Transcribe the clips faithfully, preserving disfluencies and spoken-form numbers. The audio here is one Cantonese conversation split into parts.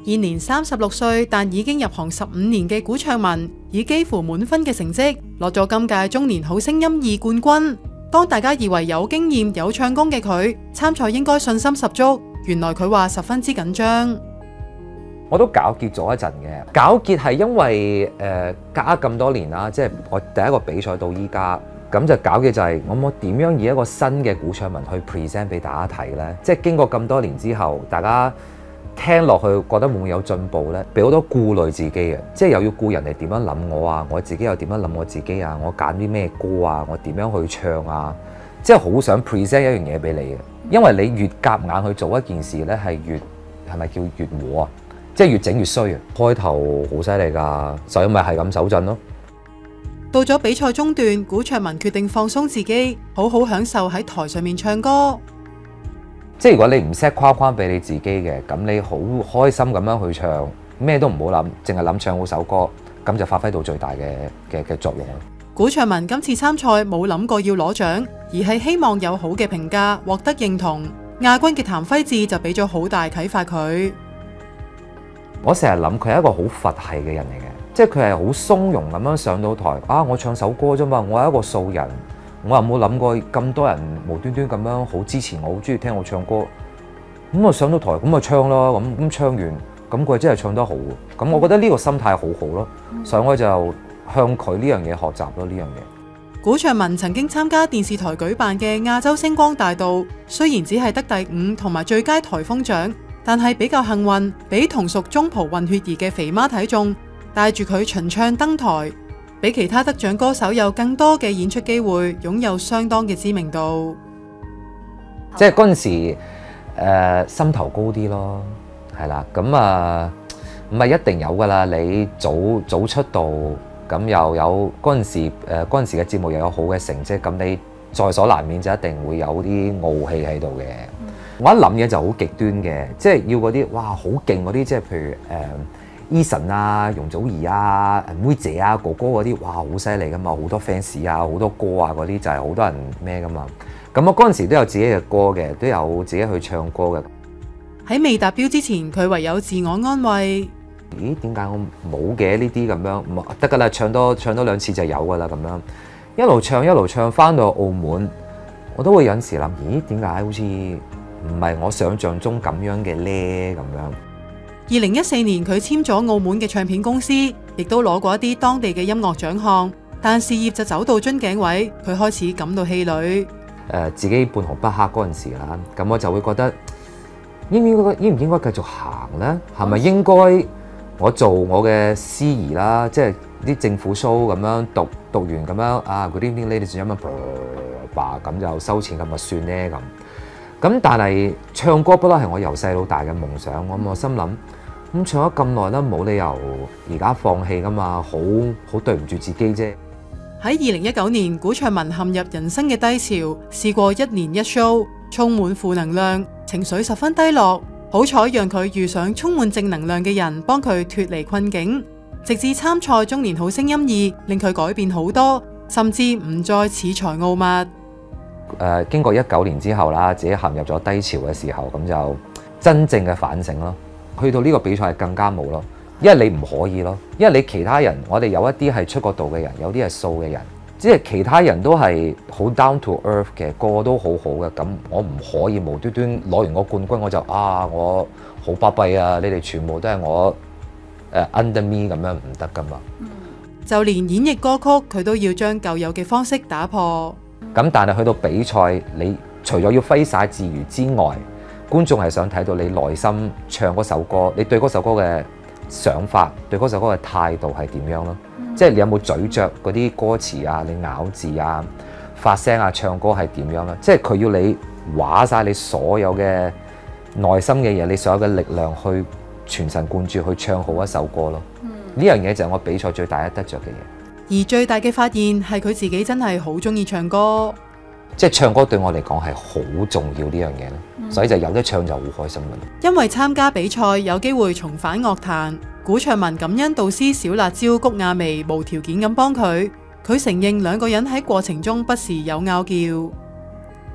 現年三十六歲，但已經入行十五年嘅古卓文，以幾乎滿分嘅成績攞咗今屆中年好聲音二冠軍。當大家以為有經驗有唱功嘅佢參賽應該信心十足，原來佢話十分之緊張。 我都糾結咗一陣嘅，糾結係因為誒、呃、隔咗咁多年啦，即係我第一個比賽到依家，咁就糾結就係我我點樣以一個新嘅古卓文去 present 俾大家睇呢？即係經過咁多年之後，大家聽落去覺得會唔會有進步呢？俾好多顧慮自己嘅，即係又要顧人哋點樣諗我啊，我自己又點樣諗我自己啊，我揀啲咩歌啊，我點樣去唱啊，即係好想 present 一樣嘢俾你嘅，因為你越夾硬去做一件事呢，係越係咪叫越和啊？即係越整越衰啊！開頭好犀利㗎，就因為係咁手震咯。 到咗比賽中段，古卓文決定放鬆自己，好好享受喺台上面唱歌。 即係如果你唔 set 框框俾你自己嘅，咁你好開心咁樣去唱，咩都唔好諗，淨係諗唱好首歌，咁就發揮到最大嘅嘅嘅作用。 古卓文今次參賽冇諗過要攞獎，而係希望有好嘅評價，獲得認同。亞軍嘅譚輝智就俾咗好大啟發佢。 我成日諗佢係一個好佛系嘅人嚟嘅，即係佢係好鬆容咁樣上到台啊！我唱首歌啫嘛，我係一個素人，我又冇諗過咁多人無端端咁樣好支持我，好中意聽我唱歌。咁我上到台咁咪唱咯，咁咁唱完，咁佢真係唱得好。咁我覺得呢個心態好好咯，所以我就向佢呢樣嘢學習咯。呢樣嘢。 古卓文曾經參加電視台舉辦嘅亞洲星光大道，雖然只係得第五同埋最佳颱風獎。但係比較幸運，俾同屬中葡混血兒嘅肥媽睇中，帶住佢巡唱登台，比其他得獎歌手有更多嘅演出機會，擁有相當嘅知名度。 即係嗰陣時、呃，心頭高啲咯，係啦，咁啊唔係一定有㗎啦。你早早出道，咁又有嗰陣時誒嗰陣時嘅節目又有好嘅成績，咁你在所難免就一定會有啲傲氣喺度嘅。我一諗嘢就好極端嘅，即係要嗰啲哇好勁嗰啲，即係譬如誒 Eason 啊、容祖兒啊、妹姐啊、哥哥嗰啲，哇好犀利噶嘛，好多 fans 啊，好多歌啊嗰啲就係好多人咩噶嘛。咁我嗰陣時都有自己嘅歌嘅，都有自己去唱歌嘅。 喺未達標之前，佢唯有自我安慰。 咦？點解我冇嘅呢啲咁樣？得㗎啦，唱多唱多兩次就有㗎啦咁樣。一路唱一路唱，翻到澳門，我都會有時諗，咦？點解好似唔係我想象中咁樣嘅呢？咁樣。 二零一四年佢簽咗澳門嘅唱片公司，亦都攞過一啲當地嘅音樂獎項，但事業就走到樽頸位，佢開始感到氣餒。 誒，自己半紅不黑嗰陣時啦，咁我就會覺得應唔應該應唔應該繼續行呢？係咪應該我做我嘅司儀啦，即係啲政府 show 咁樣讀讀完咁樣啊 ，Good evening ladies and gentlemen，咁就收錢咁就算呢咁。咁但係唱歌不嬲係我由細到大嘅夢想，我我心諗咁唱咗咁耐啦，冇理由而家放棄噶嘛，好好對唔住自己啫。 喺二零一九年，古卓文陷入人生嘅低潮，試過一年一 show，充滿負能量，情緒十分低落。好彩讓佢遇上充滿正能量嘅人，幫佢脫離困境，直至參賽《中年好聲音二》，令佢改變好多，甚至唔再恃才傲物。 誒、呃，經過一九年之後啦，自己陷入咗低潮嘅時候，咁就真正嘅反省咯。去到呢個比賽更加冇咯，因為你唔可以咯，因為你其他人，我哋有一啲係出過道嘅人，有啲係素嘅人，即係其他人都係好 down to earth 嘅，個個都好好嘅，咁我唔可以無端端攞完個冠軍我就啊我好巴閉啊，你哋全部都係我誒、uh, under me 咁樣唔得噶嘛。 就連演繹歌曲佢都要將舊有嘅方式打破。 咁但係去到比賽，你除咗要揮灑自如之外，觀眾係想睇到你內心唱嗰首歌，你對嗰首歌嘅想法，對嗰首歌嘅態度係點樣咯？嗯、即係你有冇咀嚼嗰啲歌詞啊，你咬字啊、發聲啊、唱歌係點樣啦？即係佢要你話晒你所有嘅內心嘅嘢，你所有嘅力量去全神貫注去唱好一首歌咯。呢、嗯、樣嘢就係我比賽最大一得着嘅嘢。 而最大嘅發現係佢自己真係好中意唱歌， 即係唱歌對我嚟講係好重要呢樣嘢咯，嗯、所以就有得唱就好開心嘅。 因為參加比賽有機會重返樂壇，古卓文感恩導師小辣椒谷婭溦無條件咁幫佢。佢承認兩個人喺過程中不時有拗撬。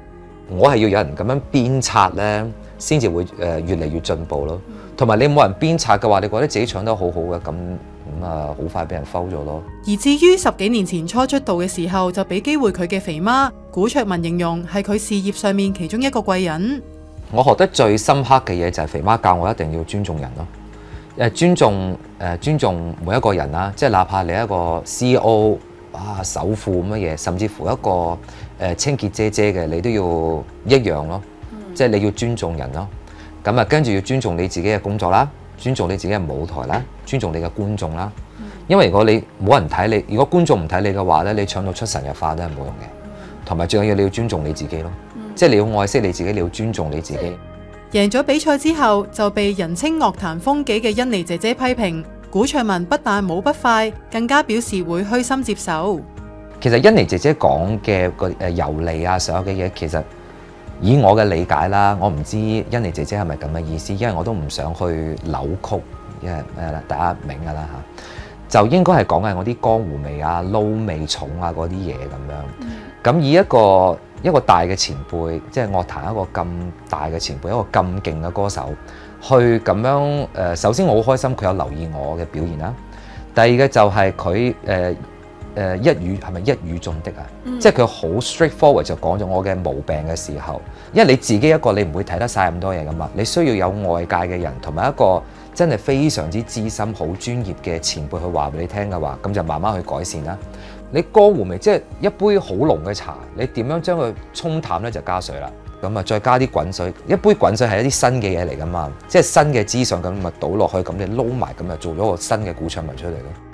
我係要有人咁樣鞭策咧，先至會誒越嚟越進步咯。同埋你冇人鞭策嘅話，你覺得自己唱得好好嘅，咁咁啊好快俾人 foul 咗咯。 而至於十幾年前初出道嘅時候就俾機會佢嘅肥媽，古卓文形容係佢事業上面其中一個貴人。 我學得最深刻嘅嘢就係肥媽教我一定要尊重人咯。誒尊重誒、呃、尊重每一個人啦，即係哪怕你一個 C E O 啊首富咁嘅嘢，甚至乎一個誒、呃、清潔姐姐嘅，你都要一樣咯。嗯、即係你要尊重人咯。咁啊，跟住要尊重你自己嘅工作啦，尊重你自己嘅舞台啦，尊重你嘅觀眾啦。嗯、因為如果你冇人睇你，如果觀眾唔睇你嘅話咧，你唱到出神入化都係冇用嘅。同埋最緊要你要尊重你自己咯，嗯、即係你要愛惜你自己，你要尊重你自己。 贏咗比賽之後，就被人稱樂壇風紀嘅欣妮姐姐批評，古卓文不但舞不快，更加表示會虛心接受。 其實欣妮姐姐講嘅個誒遊離啊，所有嘅嘢，其實以我嘅理解啦，我唔知欣妮姐姐係咪咁嘅意思，因為我都唔想去扭曲，因為咩啦，大家明㗎啦嚇，就應該係講緊我啲江湖味啊、撈味重啊嗰啲嘢咁樣。咁、嗯、以一個一個大嘅前輩，即係樂壇一個咁大嘅前輩，一個咁勁嘅歌手，去咁樣誒、呃，首先我好開心佢有留意我嘅表現啦。第二嘅就係佢誒誒一語係咪一語中的啊？嗯、即係佢好 straightforward 就講咗我嘅毛病嘅時候，因為你自己一個你唔會睇得晒咁多嘢噶嘛，你需要有外界嘅人同埋一個真係非常之資深、好專業嘅前輩去話俾你聽嘅話，咁就慢慢去改善啦。你江湖味即係一杯好濃嘅茶，你點樣將佢沖淡咧？就加水啦，咁啊再加啲滾水，一杯滾水係一啲新嘅嘢嚟噶嘛，即係新嘅資訊咁咪倒落去，咁你撈埋咁就做咗個新嘅古卓文出嚟咯。